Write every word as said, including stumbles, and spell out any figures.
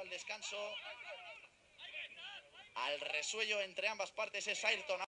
al descanso. Al resuello entre ambas partes es Ayrton.